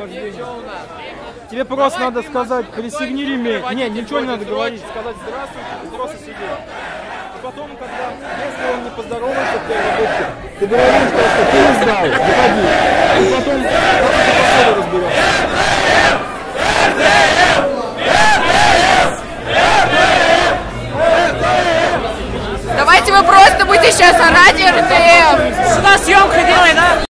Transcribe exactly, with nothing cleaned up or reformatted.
вождения. Тебе просто надо сказать, пристегни ремень. Не, ничего не надо говорить. Сказать здравствуйте, и просто сидеть. И потом, когда, если он не поздоровается в первой будке, ты говоришь, что, что ты не сдал, выходи. И потом, давайте по ходу разберемся. Давайте вы просто будете сейчас орать эр тэ эм. Сюда съемка делай, да?